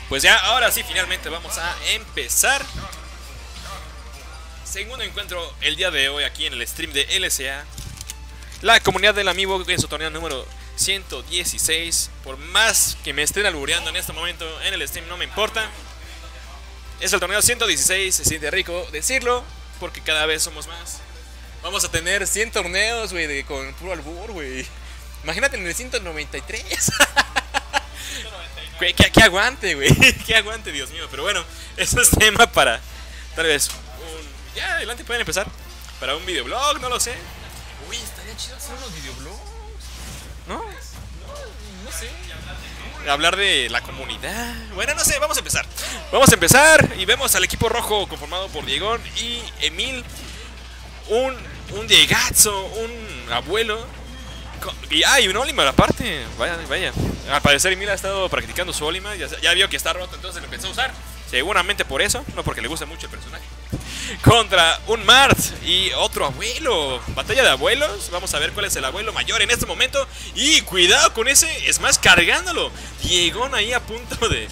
Pues ya, ahora sí, finalmente vamos a empezar. Segundo encuentro el día de hoy aquí en el stream de LCA. La comunidad del amiibo en su torneo número 116. Por más que me estén albureando en este momento en el stream, no me importa. Es el torneo 116, se siente rico decirlo, porque cada vez somos más. Vamos a tener 100 torneos, güey, con puro albur, güey. Imagínate en el 193. Güey, que aguante, güey. Que aguante, Dios mío. Pero bueno, eso es tema para tal vez ya adelante pueden empezar. Para un videoblog, no lo sé. Uy, estaría chido hacer unos videoblogs. ¿No? No sé. Hablar de la comunidad. Bueno, no sé, vamos a empezar. Vamos a empezar y vemos al equipo rojo conformado por Diegón y Emil. Un Diegazo, un abuelo. Y un Olimar aparte. Vaya, vaya. Al parecer Emil ha estado practicando su Olimar. Ya vio que está roto, entonces lo empezó a usar. Seguramente por eso, no porque le gusta mucho el personaje. Contra un Mart y otro abuelo. Batalla de abuelos. Vamos a ver cuál es el abuelo mayor en este momento. Y cuidado con ese Smash cargándolo. Diegón ahí a punto de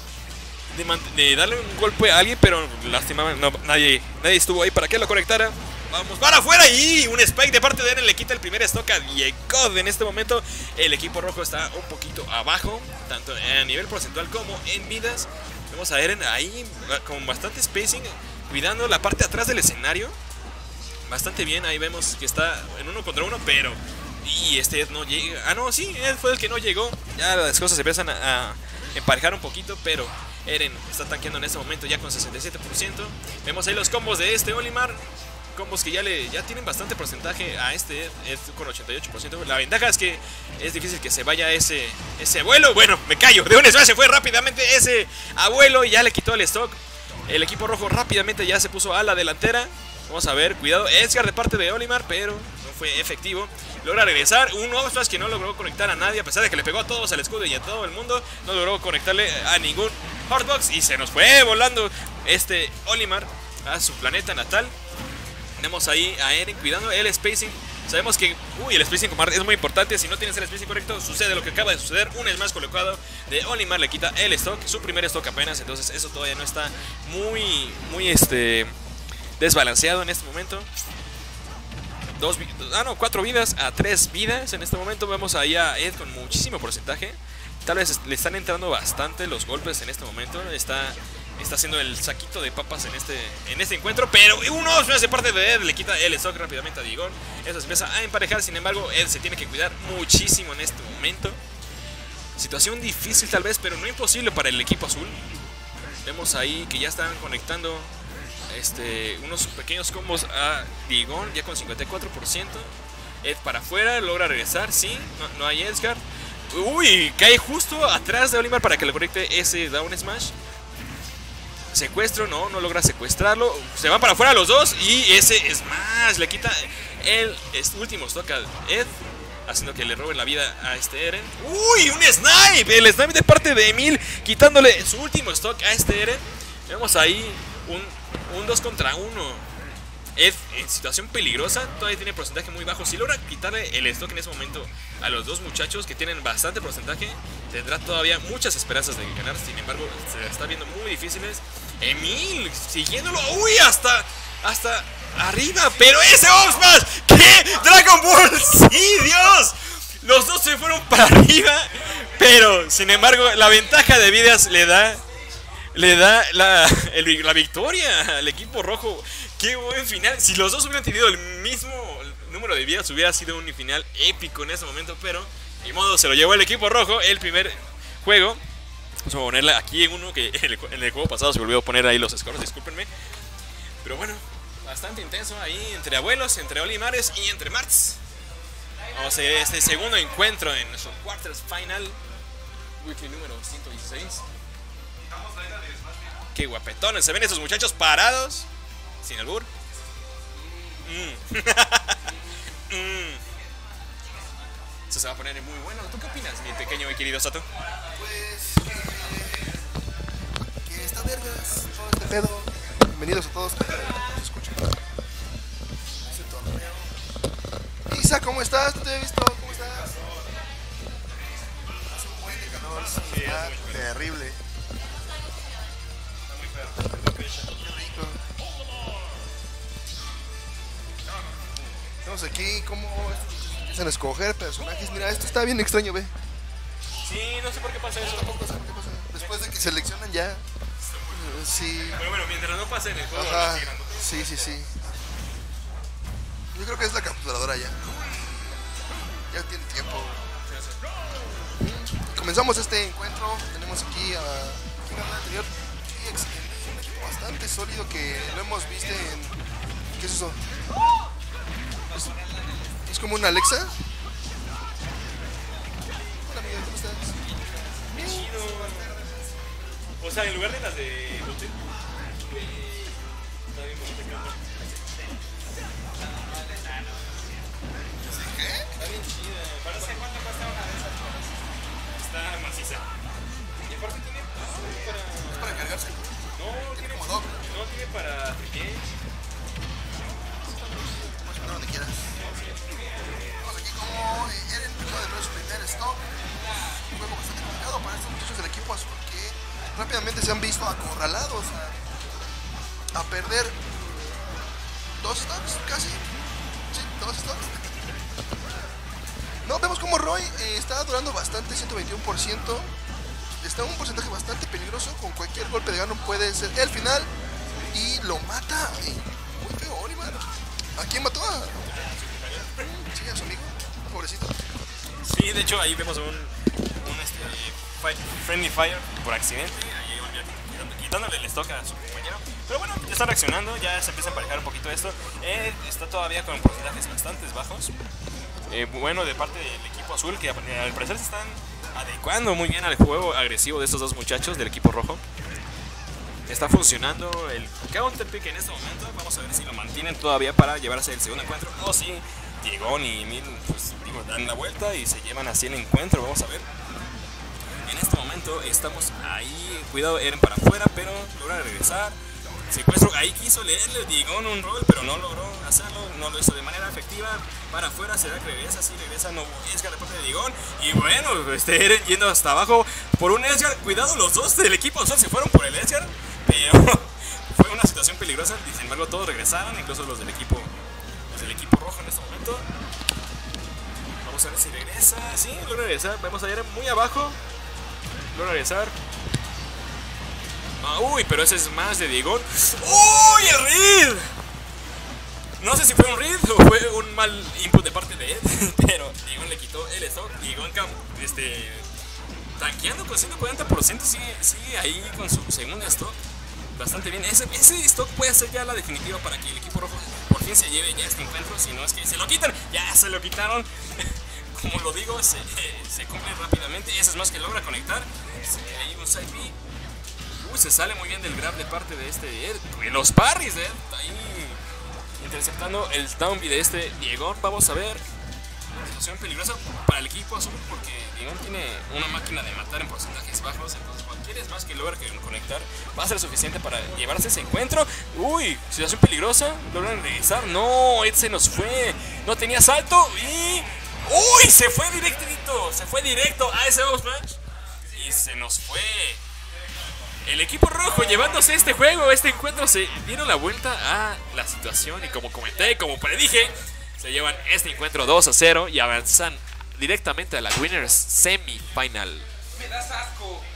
darle un golpe a alguien, pero lástima, no, nadie estuvo ahí para que lo conectara. Vamos para afuera y un spike de parte de Eren le quita el primer stock a Diegón. En este momento el equipo rojo está un poquito abajo, tanto a nivel porcentual como en vidas. Vemos a Eren ahí con bastante spacing, cuidando la parte de atrás del escenario. Bastante bien, ahí vemos que está en 1 contra 1, pero... Y este Ed no llega. Ah, no, sí, Ed fue el que no llegó. Ya las cosas se empiezan a emparejar un poquito, pero Eren está tanqueando en este momento ya con 67%. Vemos ahí los combos de este Olimar. Combos que ya tienen bastante porcentaje a este Ed con 88%. La ventaja es que es difícil que se vaya ese abuelo. Bueno, me callo. De un smash se fue rápidamente ese abuelo y ya le quitó el stock. El equipo rojo rápidamente ya se puso a la delantera. Vamos a ver, cuidado, Edgar de parte de Olimar, pero no fue efectivo. Logra regresar, un nuevo smash que no logró conectar a nadie, a pesar de que le pegó a todos al escudo y a todo el mundo. No logró conectarle a ningún Hardbox y se nos fue volando este Olimar a su planeta natal. Tenemos ahí a Eren cuidando el spacing. Sabemos que, el spacing con Mart es muy importante. Si no tienes el spacing correcto, sucede lo que acaba de suceder. Un smash colocado de Olimar le quita el stock, su primer stock apenas. Entonces eso todavía no está muy desbalanceado en este momento. 4 vidas a 3 vidas en este momento. Vemos ahí a Ed con muchísimo porcentaje. Tal vez le están entrando bastante los golpes en este momento. Está haciendo el saquito de papas en este encuentro. Pero uno de parte de Ed le quita el stock rápidamente a Diegón. Eso se empieza a emparejar. Sin embargo, Ed se tiene que cuidar muchísimo en este momento. Situación difícil tal vez, pero no imposible para el equipo azul. Vemos ahí que ya están conectando unos pequeños combos a Diegón, ya con 54%. Ed para afuera, logra regresar, sí, no hay Edgar. Uy, cae justo atrás de Olimar para que le conecte ese down smash. Secuestro, no logra secuestrarlo. Se van para afuera los dos y ese smash le quita el último stock a Ed, haciendo que le roben la vida a este Eren. ¡Uy! ¡Un snipe! El snipe de parte de Emil, quitándole su último stock a este Eren. Vemos ahí un 2 contra 1. Ed en situación peligrosa, todavía tiene porcentaje muy bajo. Si logra quitarle el stock en ese momento a los dos muchachos que tienen bastante porcentaje, tendrá todavía muchas esperanzas de ganar. Sin embargo, se está viendo muy difíciles. Emil siguiéndolo, uy, hasta arriba, pero ese Smash, ¿qué? Dragon Ball, sí, Dios. Los dos se fueron para arriba, pero sin embargo la ventaja de vidas le da la victoria al equipo rojo. Qué buen final. Si los dos hubieran tenido el mismo número de vidas, hubiera sido un final épico en ese momento, pero ni modo, se lo llevó el equipo rojo el primer juego. Vamos a ponerle aquí en uno que en el juego pasado se volvió a poner ahí los scores, discúlpenme. Pero bueno, bastante intenso ahí entre abuelos, entre Olimares y entre Marts. Vamos a ver este segundo encuentro en nuestro quarters final, weekly número 116. Qué guapetones se ven esos muchachos parados, sin albur. Eso se va a poner muy bueno. ¿Tú qué opinas, mi pequeño y querido Sato? Pues que está vergas todo este pedo. Bienvenidos a todos que nos escuchan. Ese torneo. Isa, ¿cómo estás? No te he visto. ¿Cómo estás? Hace un buen de calor. Sí, está terrible. Vemos aquí cómo empiezan a escoger personajes. Mira, esto está bien extraño, ve. Sí, no sé por qué pasa eso. Tampoco sé qué pasa. Después de que seleccionan ya. Sí. Pero bueno, mientras no pase en el juego, Ajá. no sigan, ¿no? Sí, sí, sí. Yo creo que es la capturadora ya. Ya tiene tiempo. Comenzamos este encuentro. Tenemos aquí a ¿quién ganó el anterior? Sí, excelente. Un equipo bastante sólido que lo hemos visto en. ¿Qué es eso? ¿Es como una Alexa? Hola amiga, ¿cómo estás? Chido. O sea, en lugar de las de hotel. Está bien bonita cámara. ¿Qué? Está bien chida. No sé cuánto cuesta una de esas cosas. Está maciza. Y aparte tiene para. ¿Es para cargarse? No, tiene como doble. No, tiene para tripié. Puedes poner donde quieras. Vemos aquí como Eren acaba de ver su primer stop. Un juego bastante complicado para estos muchachos del equipo azul que rápidamente se han visto acorralados a perder 2 stocks casi. Sí, 2 stocks. No, vemos como Roy está durando bastante, 121%. Está en un porcentaje bastante peligroso. Con cualquier golpe de Ganon puede ser el final. Y lo mata. Muy feo, Oliver. ¿A quién mató? Sí, a su amigo. Pobrecito. Sí, de hecho ahí vemos un Friendly Fire por accidente. Ahí quitándole el stock a su compañero. Pero bueno, ya está reaccionando, ya se empieza a emparejar un poquito esto. Está todavía con porcentajes bastante bajos. Bueno, de parte del equipo azul, que al parecer se están adecuando muy bien al juego agresivo de estos dos muchachos del equipo rojo. Está funcionando el counter pick en este momento. Vamos a ver si lo mantienen todavía para llevarse el segundo encuentro. O si Diegón y Mil pues, dan la vuelta y se llevan así el encuentro. Vamos a ver. En este momento estamos ahí. Cuidado, Eren para afuera, pero logra regresar. Secuestro, ahí quiso leerle Diegón un rol, pero no logró hacerlo, no lo hizo de manera efectiva. Para afuera, será que regresa, sí regresa, no Edgar de parte de Diegón. Y bueno, Eren yendo hasta abajo por un Edgar. Cuidado, los dos del equipo azul se fueron por el Edgar, pero fue una situación peligrosa. Sin embargo, todos regresaron, incluso los del equipo rojo en este momento. Vamos a ver si regresa, sí, logra regresar. Vamos a ir muy abajo, logra regresar. Uy, pero ese es más de Diegón. ¡Uy, el read! No sé si fue un read o fue un mal input de parte de Ed, pero Diegón le quitó el stock. Diegón tanqueando con 140%, sigue ahí con su segundo stock. Bastante bien. Ese stock puede ser ya la definitiva para que el equipo rojo por fin se lleve ya este encuentro. Si no es que se lo quitan, ya se lo quitaron. Como lo digo, se cumple rápidamente. Ese es más que logra conectar. Ahí un side B. Se sale muy bien del grab de parte de Ed. Los parries de Ed ahí interceptando el down B de Diegón. Vamos a ver. Situación peligrosa para el equipo azul porque Diegón tiene una máquina de matar en porcentajes bajos. Entonces cualquier es más que logra conectar va a ser suficiente para llevarse ese encuentro. Uy, situación peligrosa. Logran regresar. No, Ed se nos fue. No tenía salto y... ¡Uy! Se fue directito. Se fue directo a ese boss match. Y se nos fue. El equipo rojo llevándose este juego, este encuentro, se dieron la vuelta a la situación y como comenté, como predije, se llevan este encuentro 2-0 y avanzan directamente a la Winners Semifinal. Me das asco.